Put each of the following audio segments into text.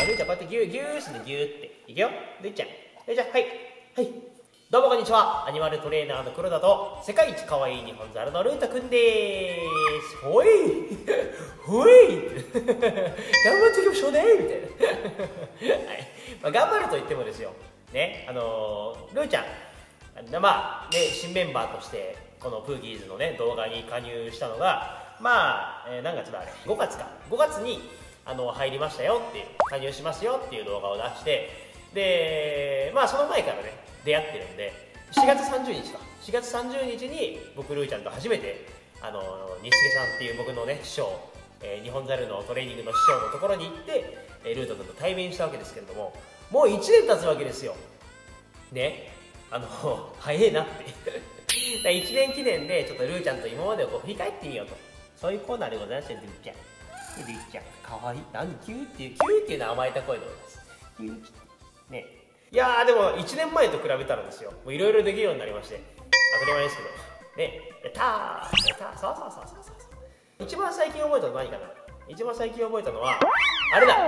ルーちゃんこうやってギューギューしてギューっていくよ。ルーちゃんはいはい。どうもこんにちは。アニマルトレーナーの黒田と世界一可愛い日本ザルのルータくんでーす。ほいほい頑張っていきましょうねみたいなはい、まあ、頑張ると言ってもですよね、ルーちゃんまあね、新メンバーとしてこのプーギーズのね動画に加入したのがまあ、何月だあれ5月か5月に入りましたよっていう加入しますよっていう動画を出して、でまあその前からね出会ってるんで4月30日か4月30日に僕ルーちゃんと初めてニスケさんっていう僕のね師匠、日本ザルのトレーニングの師匠のところに行ってルート君と対面したわけですけれども、もう1年経つわけですよね。早いなって1年記念でちょっとルーちゃんと今までをこう振り返ってみようと、そういうコーナーでございまして、ルーちゃんかわいい、何キューっていうのは甘えた声でございます。キューね。いやーでも1年前と比べたらですよ、もういろいろできるようになりまして当たり前ですけどね。やったーそう一番最近覚えたの何かな。一番最近覚えたのはあれだ、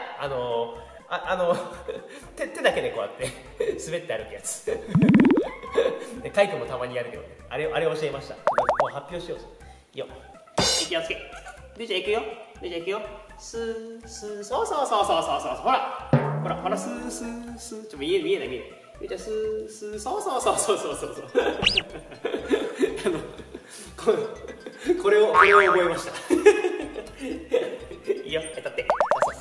手だけでこうやって滑って歩くやつでカイ君もたまにやるけどね、あれ教えました。もう発表しようよ。息をつけ、ルーちゃん行くよ、ルーちゃん行くよ、スースー、そうほらスースースー、ちょっと見えないルーちゃんスースー、そうこれを覚えましたいいよ、立って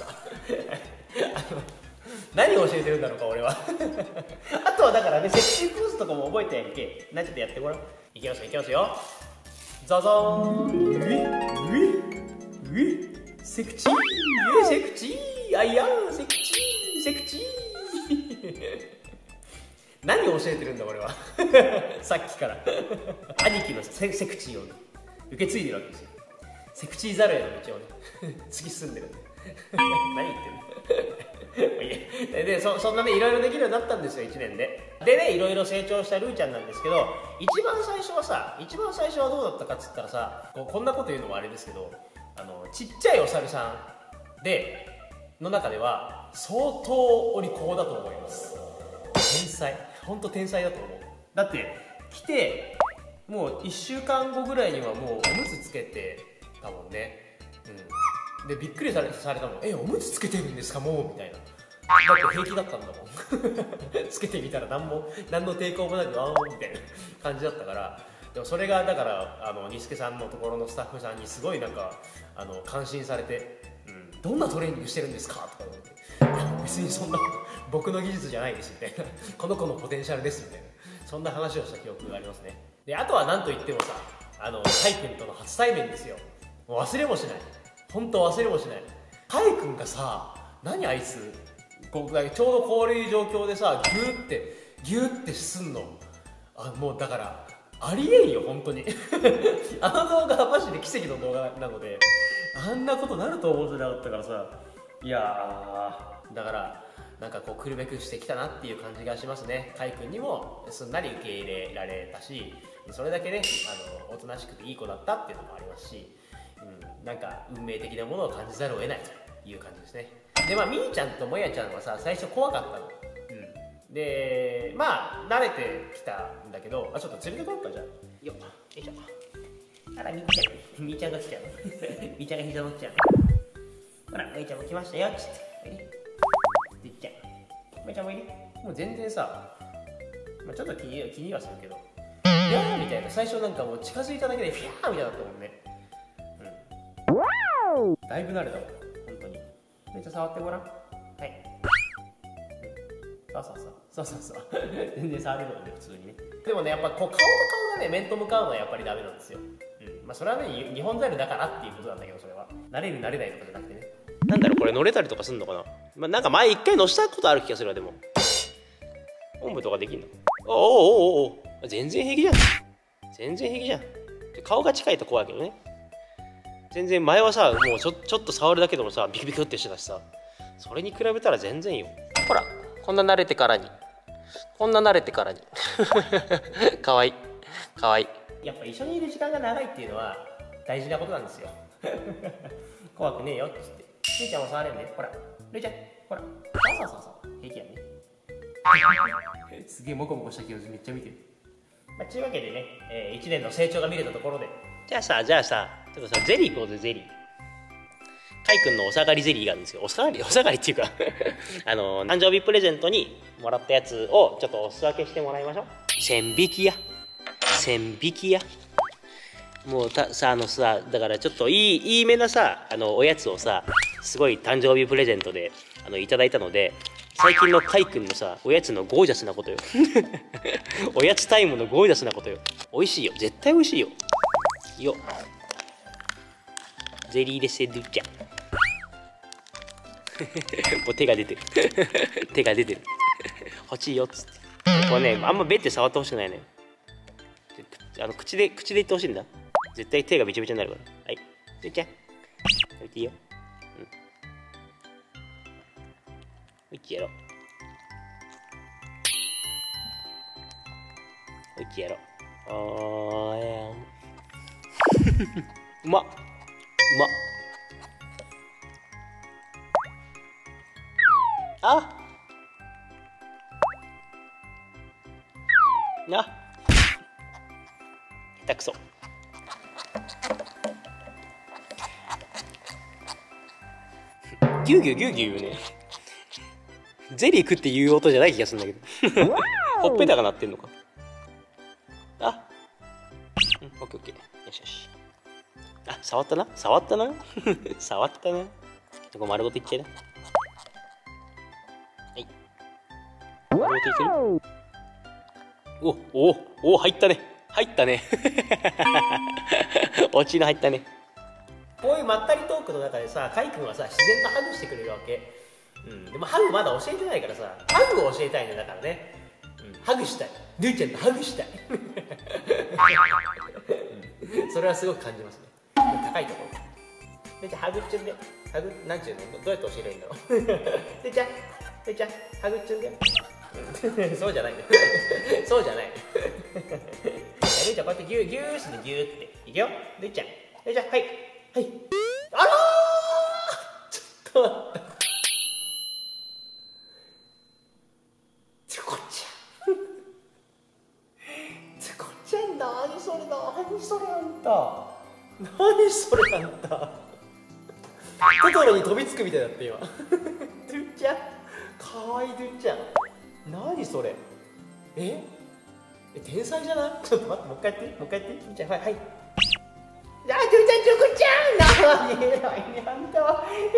何を教えてるんだろうか俺はあとはだからね、セクシーポーズとかも覚えてやんけ。ちょっとやってごらん。いきますよザザーン、セクチー、あいやーセクチー何を教えてるんだ俺はさっきから兄貴のセクチーを受け継いでるわけですよ。セクチーザルへの道をね突き進んでるんで何言ってるでそんなねいろいろできるようになったんですよ1年でね。いろいろ成長したルーちゃんなんですけど、一番最初はどうだったかっつったらさ、こんなこと言うのもあれですけど、ちっちゃいお猿さんの中では相当お利口だと思います。本当天才だと思う。だって来てもう1週間後ぐらいにはもうおむつつけてたもんね。でびっくりされたもん。おむつつけてるんですかもうみたいな。だって平気だったんだもんつけてみたら何の抵抗もなくあーみたいな感じだったから。でもそれがだからニスケさんのところのスタッフさんにすごいなんか感心されて、どんなトレーニングしてるんですかとか言われて、いや別にそんな僕の技術じゃないですみたいなこの子のポテンシャルですみたいな、そんな話をした記憶がありますね。であとは何と言ってもさ、カイ君との初対面ですよ。もう忘れもしない、本当忘れもしない。カイ君がさ、何あいつちょうどこういう状況でさギューってすんの、もうだからありえんよ本当に動画はマジで奇跡の動画なので、あんなことなると思ってなかったからさ。いやーだからなんかこう来るべくしてきたなっていう感じがしますね。カイ君にもすんなり受け入れられたし、それだけねおとなしくていい子だったっていうのもありますし、なんか運命的なものを感じざるを得ないという感じですね。でみーちゃんともやちゃんはさ最初怖かったの。でまあ慣れてきたんだけど、ちょっと連れてこようか。じゃあよいしょ。あらみーちゃんが来ちゃうみーちゃんが膝乗っちゃう。ほらみーちゃんも来ましたよっつって、みーちゃんみーちゃんもいる。もう全然さ、ちょっと気にはするけど、いやーみたいな、最初なんかもう近づいただけでフィャーみたいだったもんね。だいぶ慣れたわ本当に。めっちゃ触ってごらん。はい、そう全然触れるので普通にね。でもねやっぱこう顔と顔がね面と向かうのはやっぱりダメなんですよ。それはね日本ザルだからっていうことなんだけど、それは慣れる慣れないとかじゃなくてね。なんだろうこれ乗れたりとかすんのかな。なんか前一回乗したことある気がするわ。でもおんぶとかできんの。お全然平気じゃん。顔が近いと怖いけどね。全然前はさもうちょっと触るだけでもさビクビクってしてたしさ、それに比べたら全然よ。ほらこんな慣れてからにかわいい。やっぱ一緒にいる時間が長いっていうのは大事なことなんですよ怖くねえよって言って、ルーちゃんも触れるね。ほらルーちゃんほらそう平気やねすげえモコモコした表情めっちゃ見てる。というわけでね、1年の成長が見れたところで、じゃあさちょっとさゼリー行こうぜ。ゼリーカイ君のお下がりゼリーがあるんですよ。お下がりっていうか誕生日プレゼントにもらったやつをちょっとお裾分けしてもらいましょう。千匹やもうさだからちょっといいめなさおやつをさすごい誕生日プレゼントでいただいたので、最近のカイ君のさおやつのゴージャスなことよおやつタイムのゴージャスなことよ。美味しいよ、絶対美味しいよ。ゼリーレセドゥちゃんもう手が出てる欲しいよっつって。これねあんまベって触ってほしくないのよ。口で言ってほしいんだ。絶対手がびちゃびちゃになるから。はい、ドゥちゃん食べていいよ。やろう。やろう。うまっ。あな下手くそ。ギュウギュウギュウギュウ言うね。ゼリー食って言う音じゃない気がするんだけどほっぺたが鳴ってんのか。オッケーオッケー。よしよし。触ったな触ったなここ丸ごといっちゃいな。はい丸ごといける。お入ったねおちの入ったね。こういうまったりトークの中でさカイ君はさ自然とハグしてくれるわけ。でもハグまだ教えてないからさハグを教えたいね。だからね、ハグしたい。ルーちゃんとハグしたいそれはすごく感じますね。高いところでじゃあハグっちゅんでなんちゅうのどうやって教えればいいんだろうでじゃあハグっちゅんでそうじゃないねそうじゃないルーちゃんこうやってギューしてギューっていくよ。ルーちゃんじゃあはいあらーちょっと待った。つこちゃん何それあんたトトロに飛びつくみたいだった今ドゥちゃんかわいいドゥちゃん何それ天才じゃない？ちょっと待ってもう一回やってドゥちゃんはいドゥちゃんチョコちゃん偉いねあんたは偉いね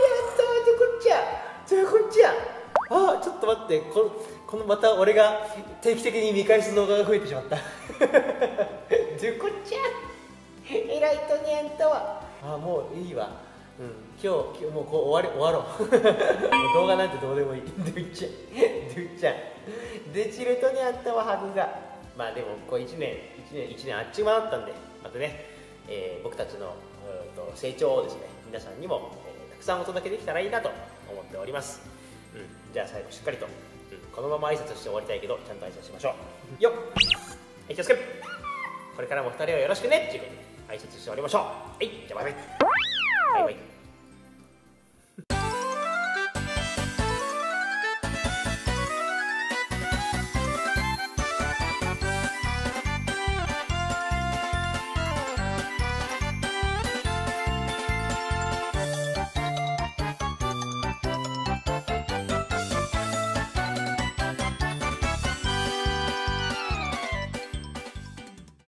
チョコちゃんちょっと待ってこのまた俺が定期的に見返す動画が増えてしまったドゥコちゃん偉いとねあんたはもういいわ。今日もうこう終わろうもう動画なんてどうでもいいドゥちゃんでチルとねあんたはハグがでもこう1年あっちゅう間だったんでまたね、僕たちの成長をですね皆さんにも、たくさんお届けできたらいいなと思っております。じゃあ最後しっかりと、このまま挨拶して終わりたいけどちゃんと挨拶しましょうよっ。気をつけこれからも2人をよろしくねっていうことで挨拶して終わりましょう。はいじゃあバイバイ。